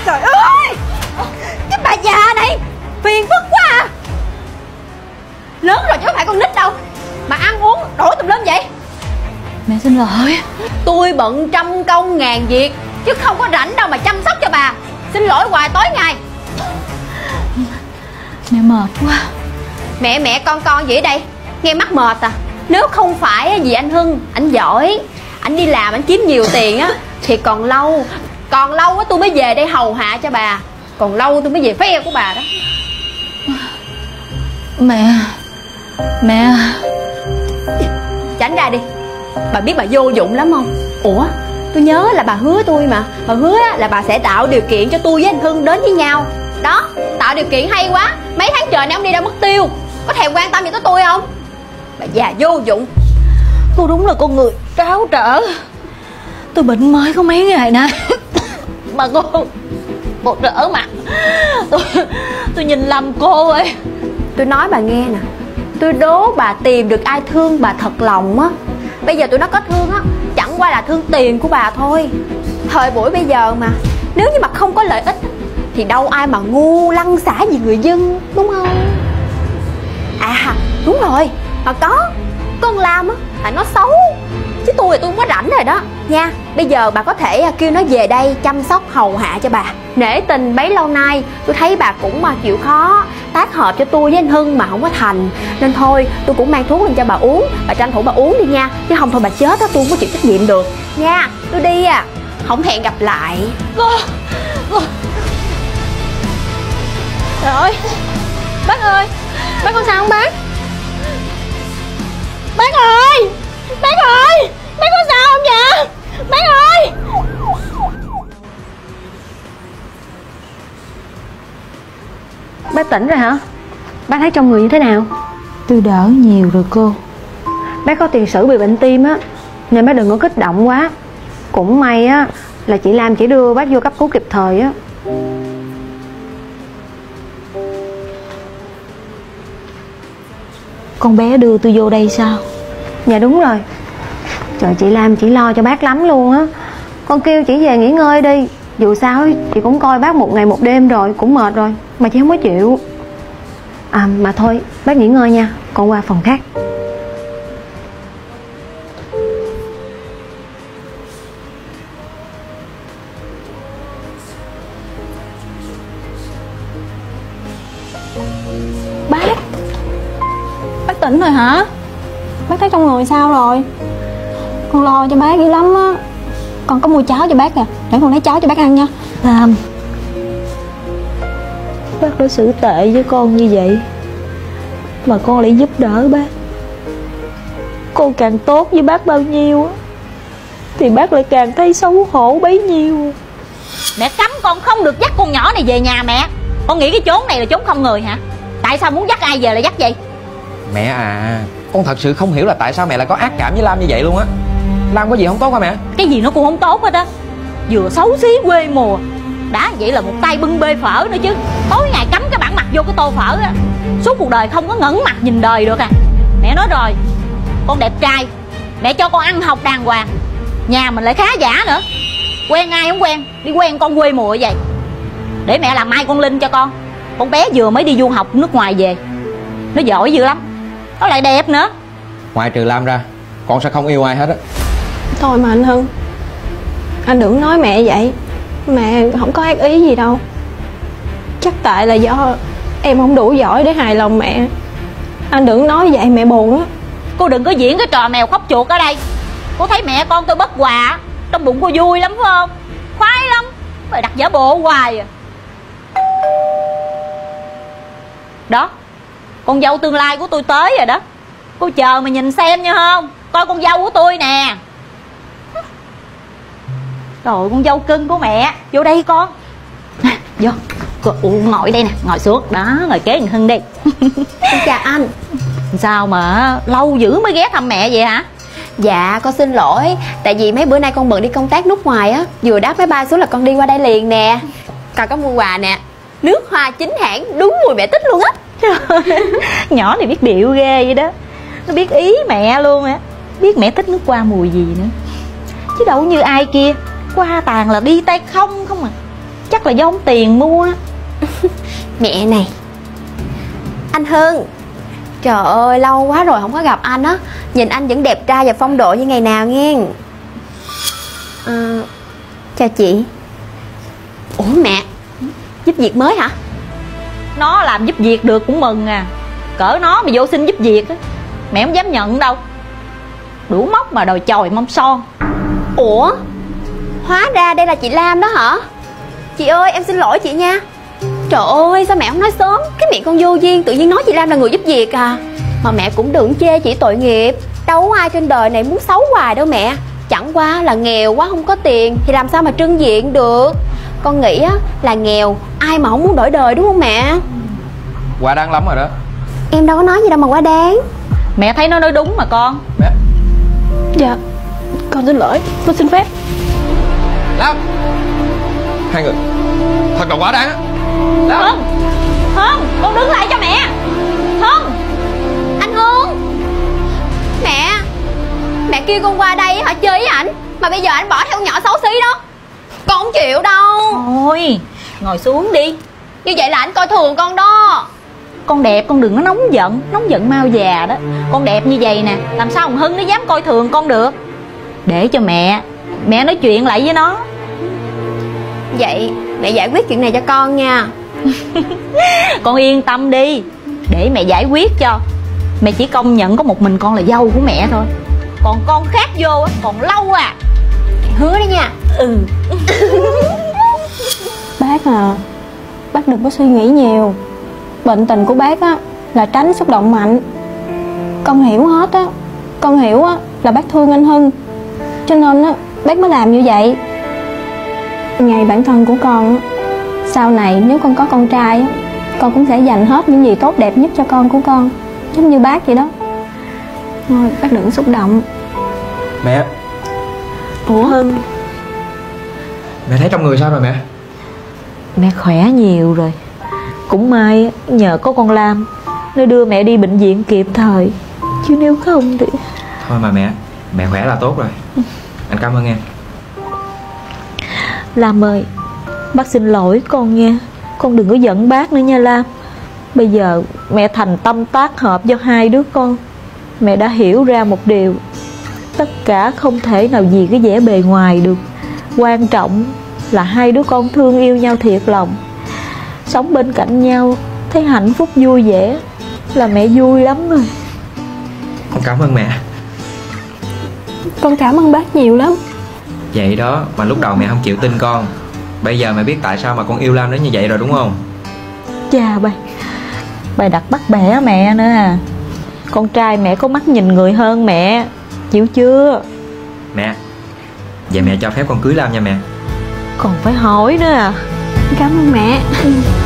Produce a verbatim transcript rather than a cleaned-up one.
Trời ơi, cái bà già này phiền phức quá à. Lớn rồi chứ không phải con nít đâu mà ăn uống đổ tùm lum vậy. Mẹ xin lỗi. Tôi bận trăm công ngàn việc chứ không có rảnh đâu mà chăm sóc cho bà. Xin lỗi hoài tối ngày. Mẹ mệt quá. Mẹ mẹ con con gì ở đây? Nghe mắc mệt à? Nếu không phải vì anh Hưng, anh giỏi, anh đi làm anh kiếm nhiều tiền á thì còn lâu, còn lâu á tôi mới về đây hầu hạ cho bà. Còn lâu tôi mới về phe của bà đó. Mẹ. Mẹ. Tránh ra đi. Bà biết bà vô dụng lắm không? Ủa, tôi nhớ là bà hứa tôi mà. Bà hứa là bà sẽ tạo điều kiện cho tôi với anh Hưng đến với nhau. Đó, tạo điều kiện hay quá. Mấy tháng trời này ông đi đâu mất tiêu. Có thèm quan tâm gì tới tôi không? Bà già vô dụng. Cô đúng là con người tráo trở. Tôi bệnh mới có mấy ngày nay mà cô Cô trở mặt. Tôi Tôi nhìn lầm cô ơi. Tôi nói bà nghe nè, tôi đố bà tìm được ai thương bà thật lòng á. Bây giờ tụi nó có thương á, chẳng qua là thương tiền của bà thôi. Thời buổi bây giờ mà, nếu như mà không có lợi ích thì đâu ai mà ngu lăng xả vì người dân, đúng không? À đúng rồi, mà có con Lam á là nó xấu, chứ tôi thì tôi không có rảnh rồi đó nha. Bây giờ bà có thể kêu nó về đây chăm sóc hầu hạ cho bà. Nể tình bấy lâu nay tôi thấy bà cũng mà chịu khó tác hợp cho tôi với anh Hưng mà không có thành, nên thôi tôi cũng mang thuốc lên cho bà uống. Bà tranh thủ bà uống đi nha, chứ không thôi bà chết á tôi không có chịu trách nhiệm được nha. Tôi đi à, không hẹn gặp lại. Cô, cô. Trời ơi, bác ơi, bác con sao không bác? Bác ơi, bác ơi, bác có sao không vậy? Bác ơi. Bác tỉnh rồi hả? Bác thấy trong người như thế nào? Tôi đỡ nhiều rồi cô. Bác có tiền sử bị bệnh tim á, nên bác đừng có kích động quá. Cũng may á là chị Lam chỉ đưa bác vô cấp cứu kịp thời á. Con bé đưa tôi vô đây sao? Dạ đúng rồi. Trời, chị Lam chỉ lo cho bác lắm luôn á. Con kêu chị về nghỉ ngơi đi. Dù sao chị cũng coi bác một ngày một đêm rồi, cũng mệt rồi mà chị không có chịu. À mà thôi, bác nghỉ ngơi nha, con qua phòng khác. Bác. Bác tỉnh rồi hả? Bác thấy trong người sao rồi? Con lo cho bác dữ lắm á. Con có mua cháo cho bác nè, để con lấy cháo cho bác ăn nha. Làm. Bác đối xử tệ với con như vậy mà con lại giúp đỡ bác. Con càng tốt với bác bao nhiêu á thì bác lại càng thấy xấu hổ bấy nhiêu. Mẹ cấm con không được dắt con nhỏ này về nhà mẹ. Con nghĩ cái chốn này là chốn không người hả? Tại sao muốn dắt ai về là dắt vậy? Mẹ à, con thật sự không hiểu là tại sao mẹ lại có ác cảm với Lam như vậy luôn á. Lam có gì không tốt hả mẹ? Cái gì nó cũng không tốt hết á. Vừa xấu xí quê mùa, đã vậy là một tay bưng bê phở nữa chứ. Tối ngày cắm cái bản mặt vô cái tô phở á, suốt cuộc đời không có ngẩng mặt nhìn đời được à. Mẹ nói rồi, con đẹp trai, mẹ cho con ăn học đàng hoàng, nhà mình lại khá giả nữa. Quen ai không quen, đi quen con quê mùa vậy. Để mẹ làm Mai Con Linh cho con. Con bé vừa mới đi du học nước ngoài về, nó giỏi dữ lắm, nó lại đẹp nữa. Ngoại trừ Lam ra, con sẽ không yêu ai hết á. Thôi mà anh Hưng, anh đừng nói mẹ vậy. Mẹ không có ác ý gì đâu. Chắc tại là do em không đủ giỏi để hài lòng mẹ. Anh đừng nói vậy, mẹ buồn á. Cô đừng có diễn cái trò mèo khóc chuột ở đây. Cô thấy mẹ con tôi bất hòa, trong bụng cô vui lắm phải không? Khoái lắm, phải đặt giả bộ hoài à. Đó, con dâu tương lai của tôi tới rồi đó. Cô chờ mà nhìn xem nha không. Coi con dâu của tôi nè. Trời, con dâu cưng của mẹ. Vô đây con. Vô, cô, ngồi đây nè, ngồi xuống. Đó, ngồi kế thằng Hưng đi. Chào anh. Sao mà lâu dữ mới ghé thăm mẹ vậy hả? Dạ con xin lỗi, tại vì mấy bữa nay con bận đi công tác nước ngoài á, vừa đáp máy bay xuống là con đi qua đây liền nè. Con có mua quà nè, nước hoa chính hãng đúng mùi mẹ thích luôn á. Nhỏ này biết điệu ghê vậy đó. Nó biết ý mẹ luôn á. Biết mẹ thích nước hoa mùi gì nữa. Chứ đâu như ai kia, hoa tàn là đi tay không không à. Chắc chắc là do ông Tiền mua á. Mẹ này, anh Hưng, trời ơi lâu quá rồi không có gặp anh á. Nhìn anh vẫn đẹp trai và phong độ như ngày nào nghe. à, Chào chị. Ủa mẹ, giúp việc mới hả? Nó làm giúp việc được cũng mừng à. Cỡ nó mà vô xin giúp việc á, mẹ không dám nhận đâu. Đủ móc mà đòi chòi mông son. Ủa, hóa ra đây là chị Lam đó hả? Chị ơi em xin lỗi chị nha. Trời ơi sao mẹ không nói sớm, cái miệng con vô duyên tự nhiên nói chị Lam là người giúp việc à. Mà mẹ cũng đừng chê chị tội nghiệp. Đâu có ai trên đời này muốn xấu hoài đâu mẹ. Chẳng qua là nghèo quá không có tiền thì làm sao mà trưng diện được. Con nghĩ á là nghèo ai mà không muốn đổi đời đúng không mẹ? Quá đáng lắm rồi đó. Em đâu có nói gì đâu mà quá đáng. Mẹ thấy nó nói đúng mà con. Mẹ. Dạ, con xin lỗi, con xin phép. Lam, hai người thật là quá đáng á. Lam. Hưng, Hưng, con đứng lại cho mẹ. Hưng, Anh Hương. Mẹ, mẹ kêu con qua đây hả chơi với ảnh, mà bây giờ anh bỏ theo con nhỏ xấu xí đó. Con không chịu đâu. thôi ngồi xuống đi. Như vậy là anh coi thường con đó. Con đẹp con đừng có nóng giận. Nóng giận mau già đó. Con đẹp như vậy nè, làm sao thằng Hưng nó dám coi thường con được. Để cho mẹ Mẹ nói chuyện lại với nó. Vậy mẹ giải quyết chuyện này cho con nha. Con yên tâm đi, để mẹ giải quyết cho. Mẹ chỉ công nhận có một mình con là dâu của mẹ thôi. Còn con khác vô á, còn lâu à. Mẹ hứa đấy nha. Ừ. Bác à, bác đừng có suy nghĩ nhiều. Bệnh tình của bác á là tránh xúc động mạnh. Con hiểu hết á. Con hiểu á là bác thương anh Hưng, cho nên á bác mới làm như vậy. Ngày bản thân của con á, sau này nếu con có con trai á, con cũng sẽ dành hết những gì tốt đẹp nhất cho con của con, giống như bác vậy đó. Thôi bác đừng xúc động. Mẹ. Ủa Hưng, Mẹ thấy trong người sao rồi mẹ? mẹ khỏe nhiều rồi. Cũng may nhờ có con Lam, nó đưa mẹ đi bệnh viện kịp thời. Chứ nếu không thì... Thôi mà mẹ, mẹ khỏe là tốt rồi. Anh cảm ơn em. Lam ơi, bác xin lỗi con nha. Con đừng có giận bác nữa nha Lam. Bây giờ mẹ thành tâm tác hợp cho hai đứa con. Mẹ đã hiểu ra một điều, tất cả không thể nào vì cái vẻ bề ngoài được. Quan trọng là hai đứa con thương yêu nhau thiệt lòng, sống bên cạnh nhau, thấy hạnh phúc vui vẻ là mẹ vui lắm rồi. Con cảm ơn mẹ. Con cảm ơn bác nhiều lắm. Vậy đó mà lúc đầu mẹ không chịu tin con. Bây giờ mẹ biết tại sao mà con yêu Lam đến như vậy rồi đúng không? Chà bà, bà đặt bắt bẻ mẹ nữa à. Con trai mẹ có mắt nhìn người hơn mẹ, chịu chưa? Mẹ, vậy mẹ cho phép con cưới Lam nha mẹ. Còn phải hỏi nữa à. Cảm ơn mẹ.